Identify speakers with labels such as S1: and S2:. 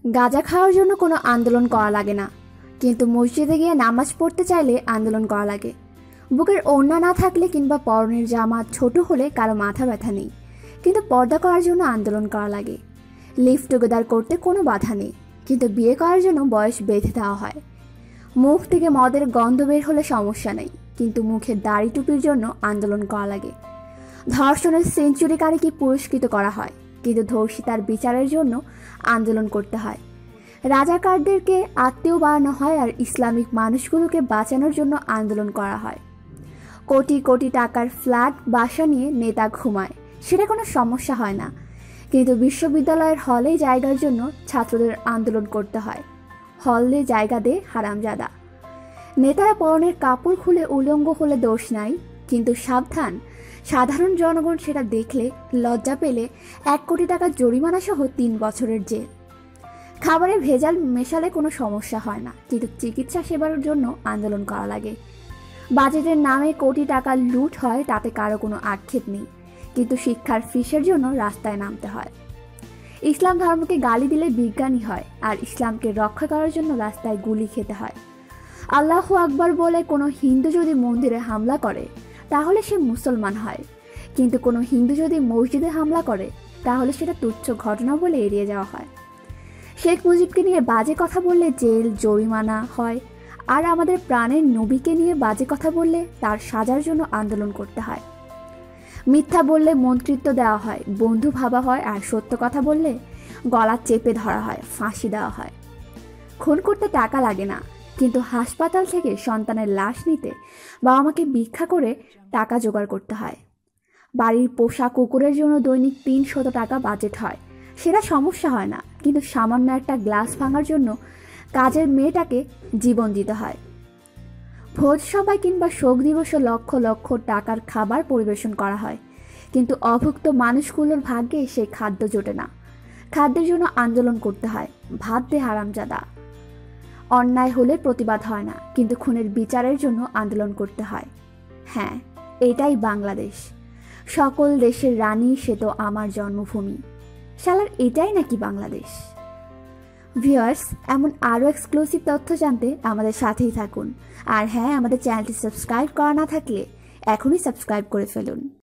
S1: গাঁজা খাওয়ার জন্য কোনো আন্দোলন করা লাগে না, কিন্তু মসজিদে গিয়ে নামাজ পড়তে চাইলে আন্দোলন করা লাগে। বুকের ওড়না না থাকলে কিংবা পরনের জামা ছোট হলে কারো মাথা ব্যথা নেই, কিন্তু পর্দা করার জন্য আন্দোলন করা লাগে। লিভ টুগেদার করতে কোনো বাধা নেই, কিন্তু বিয়ে করার জন্য বয়স বেঁধে দেওয়া হয়। মুখ থেকে মদের গন্ধ বের হলে সমস্যা নেই, কিন্তু মুখের দাড়ি টুপির জন্য আন্দোলন করা লাগে। ধর্ষণের সেঞ্চুরিকারীকে পুরস্কৃত করা হয়, কিন্তু ধর্ষিতার বিচারের জন্য আন্দোলন করতে হয়। রাজাকারদেরকে আত্মীয় বানানো হয় আর ইসলামিক মানুষগুলোকে বাঁচানোর জন্য আন্দোলন করা হয়। কোটি কোটি টাকার ফ্ল্যাট বাসা নিয়ে নেতা ঘুমায়, সেটা কোনো সমস্যা হয় না, কিন্তু বিশ্ববিদ্যালয়ের হলে জায়গার জন্য ছাত্রদের আন্দোলন করতে হয়। হলে জায়গা দে হারামজাদা। নেতারা পরনের কাপড় খুলে উলঙ্গ হলে দোষ নাই, কিন্তু সাবধান, সাধারণ জনগণ সেটা দেখলে লজ্জা পেলে 1 কোটি টাকা জরিমানা সহ 3 বছরের জেল। খাবারে ভেজাল মেশালে কোনো সমস্যা হয় না, কিন্তু চিকিৎসা সেবার জন্য আন্দোলন করা লাগে। বাজেটের নামে কোটি টাকা লুট হয়, তাতে কারো কোনো আক্ষেপ নেই, কিন্তু শিক্ষার ফিসের জন্য রাস্তায় নামতে হয়। ইসলাম ধর্মকে গালি দিলে বিজ্ঞানী হয়, আর ইসলামকে রক্ষা করার জন্য রাস্তায় গুলি খেতে হয়। আল্লাহু আকবার বলে কোনো হিন্দু যদি মন্দিরে হামলা করে তাহলে সে মুসলমান হয়, কিন্তু কোনো হিন্দু যদি মসজিদে হামলা করে তাহলে সেটা তুচ্ছ ঘটনা বলে এড়িয়ে যাওয়া হয়। শেখ মুজিবকে নিয়ে বাজে কথা বললে জেল জরিমানা হয়, আর আমাদের প্রাণের নবীকে নিয়ে বাজে কথা বললে তার সাজার জন্য আন্দোলন করতে হয়। মিথ্যা বললে মন্ত্রিত্ব দেওয়া হয়, বন্ধু ভাবা হয়, আর সত্য কথা বললে গলা চেপে ধরা হয়, ফাঁসি দেওয়া হয়। খুন করতে টাকা লাগে না, কিন্তু হাসপাতাল থেকে সন্তানের লাশ নিতে বাবা মাকে ভিক্ষা করে টাকা জোগাড় করতে হয়। বাড়ির পোষা কুকুরের জন্য দৈনিক 300 টাকা বাজেট হয়, সেটা সমস্যা হয় না, কিন্তু সামান্য একটা গ্লাস ভাঙার জন্য কাজের মেয়েটাকে জীবন দিতে হয়। ভোজ সভায় কিংবা শোক দিবসে লক্ষ লক্ষ টাকার খাবার পরিবেশন করা হয়, কিন্তু অভুক্ত মানুষগুলোর ভাগ্যে সেই খাদ্য জোটে না। খাদ্যের জন্য আন্দোলন করতে হয়, ভাত দে হারামজাদা। অন্যায় হলে প্রতিবাদ হয় না, কিন্তু খুনের বিচারের জন্য আন্দোলন করতে হয়। হ্যাঁ, এটাই বাংলাদেশ। সকল দেশের রানী সে তো আমার জন্মভূমি। শালার এটাই নাকি বাংলাদেশ? ভিউয়ার্স, এমন আরও এক্সক্লুসিভ তথ্য জানতে আমাদের সাথেই থাকুন। আর হ্যাঁ, আমাদের চ্যানেলটি সাবস্ক্রাইব করা না থাকলে এখনই সাবস্ক্রাইব করে ফেলুন।